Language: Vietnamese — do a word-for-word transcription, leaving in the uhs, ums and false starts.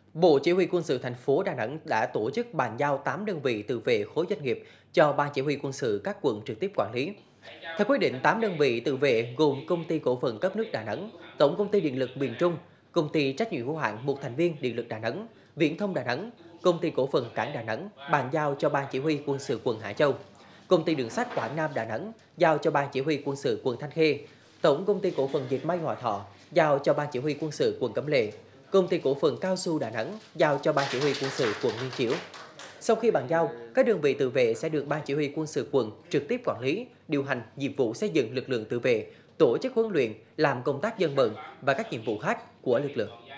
Bộ Chỉ huy Quân sự thành phố Đà Nẵng đã tổ chức bàn giao tám đơn vị tự vệ khối doanh nghiệp cho Ban Chỉ huy Quân sự các quận trực tiếp quản lý. Theo quyết định, tám đơn vị tự vệ gồm Công ty Cổ phần Cấp nước Đà Nẵng, Tổng Công ty Điện lực miền Trung, Công ty Trách nhiệm hữu hạn một thành viên Điện lực Đà Nẵng, Viễn thông Đà Nẵng, Công ty Cổ phần Cảng Đà Nẵng bàn giao cho Ban Chỉ huy Quân sự quận Hải Châu, Công ty Đường sắt Quảng Nam Đà Nẵng giao cho Ban Chỉ huy Quân sự quận Thanh Khê, Tổng Công ty Cổ phần Dệt may Hòa Thọ giao cho Ban Chỉ huy Quân sự quận Cẩm Lệ, Công ty Cổ phần Cao su Đà Nẵng giao cho Ban Chỉ huy Quân sự quận Liên Chiểu. Sau khi bàn giao, các đơn vị tự vệ sẽ được Ban Chỉ huy Quân sự quận trực tiếp quản lý, điều hành nhiệm vụ xây dựng lực lượng tự vệ, tổ chức huấn luyện, làm công tác dân vận và các nhiệm vụ khác của lực lượng.